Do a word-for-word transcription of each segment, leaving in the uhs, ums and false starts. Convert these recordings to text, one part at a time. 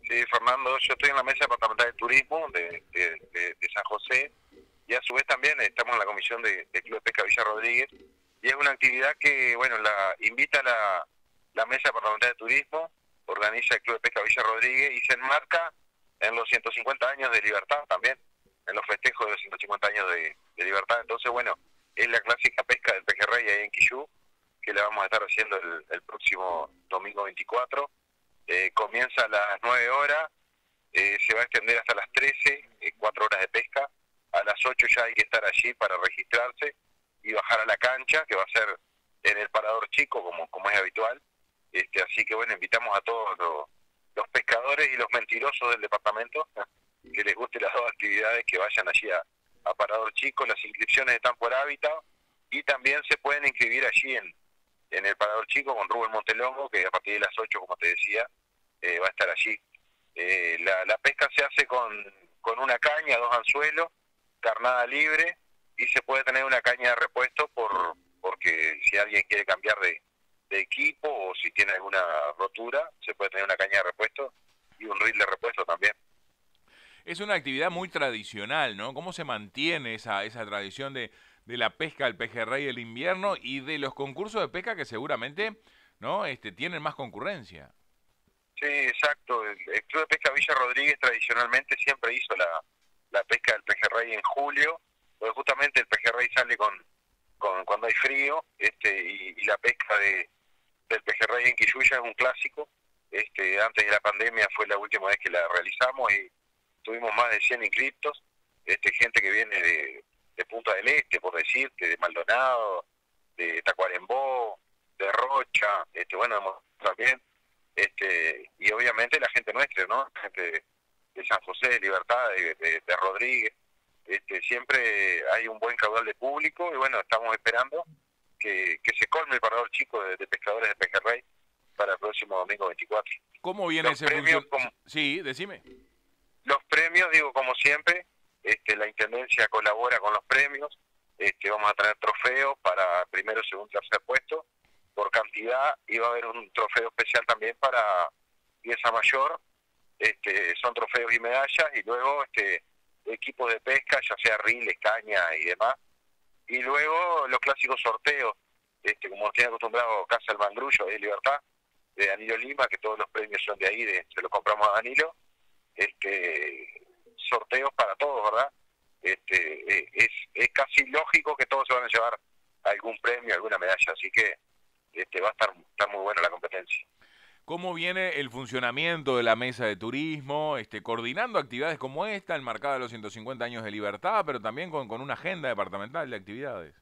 Sí, Fernando, yo estoy en la mesa departamental de turismo de, de, de, de San José y a su vez también estamos en la comisión de, de Club de Pesca Villa Rodríguez y es una actividad que, bueno, la invita la, la mesa departamental de turismo, organiza el Club de Pesca Villa Rodríguez y se enmarca en los ciento cincuenta años de libertad también, en los festejos de los ciento cincuenta años de, de libertad. Entonces, bueno, es la clásica pesca del pejerrey ahí en Quillú, que la vamos a estar haciendo el, el próximo domingo veinticuatro. Eh, comienza a las nueve horas, eh, se va a extender hasta las trece, eh, cuatro horas de pesca. A las ocho ya hay que estar allí para registrarse y bajar a la cancha, que va a ser en el parador chico, como, como es habitual. Este, así que bueno, invitamos a todos los, los pescadores y los mentirosos del departamento que les guste las dos actividades, que vayan allí a, a parador chico. Las inscripciones están por hábitat y también se pueden inscribir allí en en el Parador Chico con Rubén Montelongo, que a partir de las ocho, como te decía, eh, va a estar allí. Eh, la, la pesca se hace con, con una caña, dos anzuelos, carnada libre, y se puede tener una caña de repuesto por porque si alguien quiere cambiar de, de equipo o si tiene alguna rotura, se puede tener una caña de repuesto y un reel de repuesto también. Es una actividad muy tradicional, ¿no? ¿Cómo se mantiene esa, esa tradición de, de la pesca del pejerrey del invierno y de los concursos de pesca que seguramente, ¿no? Este, tienen más concurrencia? Sí, exacto. El, el Club de Pesca Villa Rodríguez tradicionalmente siempre hizo la, la pesca del pejerrey en julio, porque justamente el pejerrey sale con, con cuando hay frío, este y, y la pesca de del pejerrey en Quilluya es un clásico. Este, antes de la pandemia fue la última vez que la realizamos y tuvimos más de cien inscriptos, este, gente que viene de, de Punta del Este, por decirte, de Maldonado, de Tacuarembó, de Rocha, este, bueno, también, este, y obviamente la gente nuestra, ¿no? La gente de, de San José, de Libertad, de, de, de Rodríguez, este, siempre hay un buen caudal de público y bueno, estamos esperando que, que se colme el parador chico de, de pescadores de pejerrey para el próximo domingo veinticuatro. ¿Cómo viene Los ese premios, función? como, Sí, decime. los premios, digo, como siempre, este, la Intendencia colabora con los premios, este, vamos a tener trofeos para primero, segundo, tercer puesto, por cantidad, y va a haber un trofeo especial también para pieza mayor, este, son trofeos y medallas, y luego este, equipos de pesca, ya sea riles, caña y demás, y luego los clásicos sorteos, este, como nos tiene acostumbrado Casa El Mangrullo de Libertad, de Danilo Lima, que todos los premios son de ahí, de, se los compramos a Danilo, este, sorteos para todos, ¿verdad? Este, eh, es, es casi lógico que todos se van a llevar algún premio, alguna medalla, así que este, va a estar, estar muy buena la competencia. ¿Cómo viene el funcionamiento de la mesa de turismo, este, coordinando actividades como esta, enmarcada de los ciento cincuenta años de libertad, pero también con, con una agenda departamental de actividades?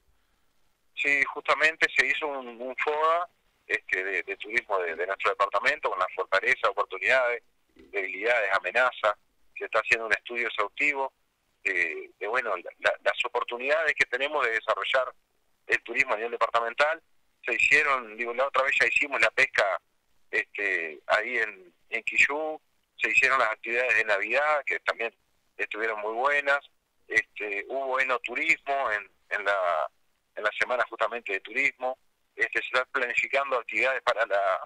Sí, justamente se hizo un, un FODA este, de, de turismo de, de nuestro departamento con las fortalezas, oportunidades, debilidades, amenazas. Se está haciendo un estudio exhaustivo de, de bueno, la, la, las oportunidades que tenemos de desarrollar el turismo a nivel departamental. Se hicieron, digo, la otra vez ya hicimos la pesca este, ahí en, en Quillú, se hicieron las actividades de Navidad, que también estuvieron muy buenas. Este, hubo enoturismo en, en la en la semana justamente de turismo. Este, se están planificando actividades para la,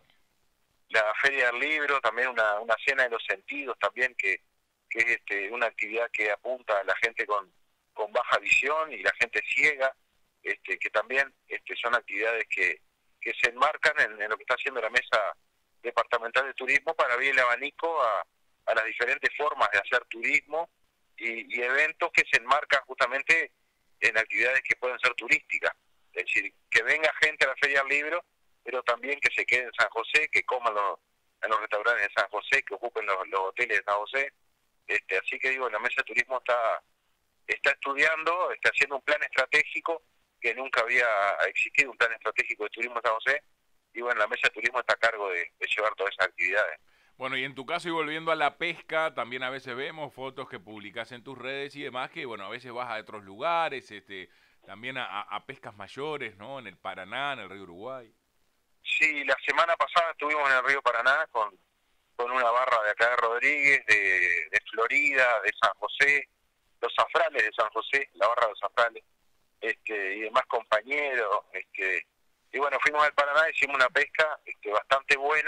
la Feria del Libro, también una, una cena de los sentidos también, que, que es este, una actividad que apunta a la gente con, con baja visión y la gente ciega, este, que también este, son actividades que, que se enmarcan en, en lo que está haciendo la Mesa Departamental de Turismo para abrir el abanico a, a las diferentes formas de hacer turismo y, y eventos que se enmarcan justamente en actividades que pueden ser turísticas. Es decir, que venga gente a la Feria del Libro, pero también que se quede en San José, que coman los, en los restaurantes de San José, que ocupen los, los hoteles de San José. Este, así que digo, la Mesa de Turismo está, está estudiando, está haciendo un plan estratégico que nunca había existido, un plan estratégico de turismo en San José, y bueno, la Mesa de Turismo está a cargo de, de llevar todas esas actividades. Bueno, y en tu caso, y volviendo a la pesca, también a veces vemos fotos que publicas en tus redes y demás, que bueno, a veces vas a otros lugares, este, también a, a pescas mayores, ¿no? En el Paraná, en el río Uruguay. Sí, la semana pasada estuvimos en el río Paraná con, con una barra de acá de Rodríguez, de, de Florida, de San José, los Zafrales de San José, la barra de los Zafrales, este, y demás compañeros, este, y bueno, fuimos al Paraná, hicimos una pesca este, bastante buena,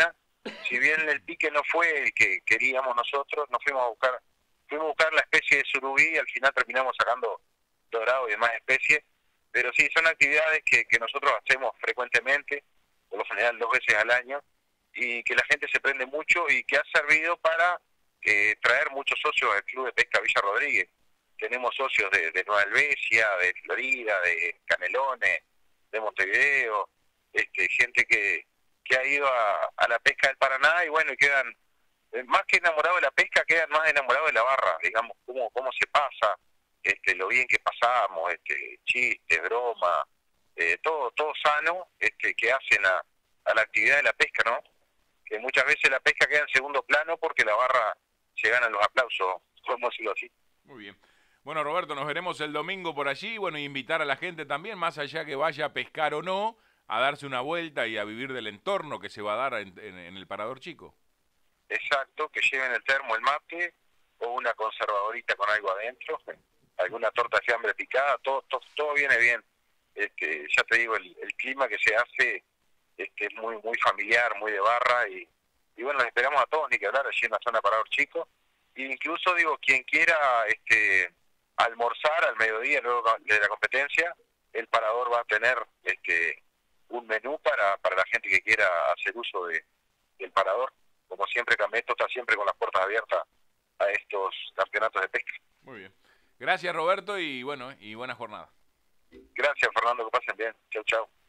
si bien el pique no fue el que queríamos nosotros, nos fuimos a buscar, fuimos a buscar la especie de surubí y al final terminamos sacando dorado y demás especies, pero sí, son actividades que, que nosotros hacemos frecuentemente, por lo general dos veces al año, y que la gente se prende mucho y que ha servido para eh, traer muchos socios al Club de Pesca Villa Rodríguez. Tenemos socios de, de Nueva Helvecia, de Florida, de Canelones, de Montevideo, este, gente que, que ha ido a, a la pesca del Paraná y bueno, y quedan, eh, más que enamorados de la pesca, quedan más enamorados de la barra, digamos, cómo, cómo se pasa, este, lo bien que pasamos, este, chistes, broma, eh, todo, todo sano, este, que hacen a, a la actividad de la pesca, ¿no? Que muchas veces la pesca queda en segundo plano porque la barra se ganan los aplausos, podemos decirlo así. Muy bien. Bueno, Roberto, nos veremos el domingo por allí. Bueno, invitar a la gente también, más allá que vaya a pescar o no, a darse una vuelta y a vivir del entorno que se va a dar en, en, en el Parador Chico. Exacto, que lleven el termo, el mate, o una conservadorita con algo adentro, alguna torta de fiambre picada, todo, todo, todo viene bien. Este, ya te digo, el, el clima que se hace este, es muy muy familiar, muy de barra, y, y bueno, los esperamos a todos, ni que hablar, allí en la zona Parador Chico. E incluso, digo, quien quiera este almorzar al mediodía luego de la competencia, el Parador va a tener este un menú para, para la gente que quiera hacer uso de, del Parador. Como siempre, Cameto está siempre con las puertas abiertas a estos campeonatos de pesca. Muy bien. Gracias, Roberto, y bueno, y buena jornada. Gracias, Fernando, que pasen bien. Chau, chau.